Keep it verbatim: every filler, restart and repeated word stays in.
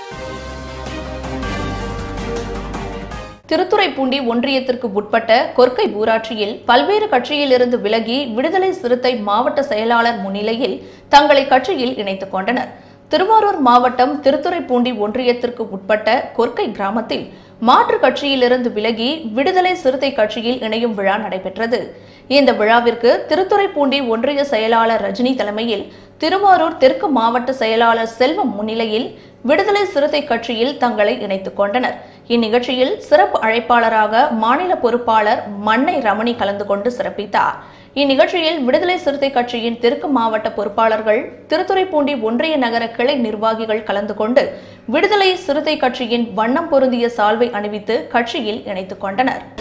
திருத்துறைப்பூண்டி ஒன்றியத்திற்கு உட்பட்ட கொர்க்கை ஊராட்சியில் பல்வேறு கட்சியிலிருந்து விலகி விடுதலை சிறுத்தை மாவட்ட செயலாளர் முன்னிலையில் தங்களை கட்சியில் இணைத்துக் கொண்டனர். திருவாரூர் மாவட்டம் திருத்துறைப்பூண்டி ஒன்றியத்திற்கு உட்பட்ட கொர்க்கை கிராமத்தில் மாற்றுக் கட்சியிலிருந்து விலகி விடுதலை சிறுத்தை கட்சியில் இணையும் விழா நடைபெற்றது. இந்த விழாவிற்கு திருத்துறைப்பூண்டி ஒன்றிய செயலாளர் ரஜினி தலைமையில் திருவாரூர் தெற்கு மாவட்ட செயலாளர் செல்வம் முன்னிலையில் விடுதலை சிறுத்தை கட்சியில் தங்களை இணைத்துக் கொண்டனர். இந்நிகழ்ச்சியில் சிறப்பு அழைப்பாளராக மாநில பொறுப்பாளர் மண்ணை ரமணி கலந்து கொண்டு சிறப்பித்தார். இந்நிகழ்ச்சியில் விடுதலை சிறுத்தை கட்சியின் தெற்கு மாவட்ட பொறுப்பாளர்கள், திருத்துறைப்பூண்டி ஒன்றிய நகர கிளை நிர்வாகிகள் கலந்து கொண்டு விடுதலை சிறுத்தை கட்சியின் வண்ணம் பொருந்திய சால்வை அணிவித்து கட்சியில் இணைத்துக் கொண்டனர்.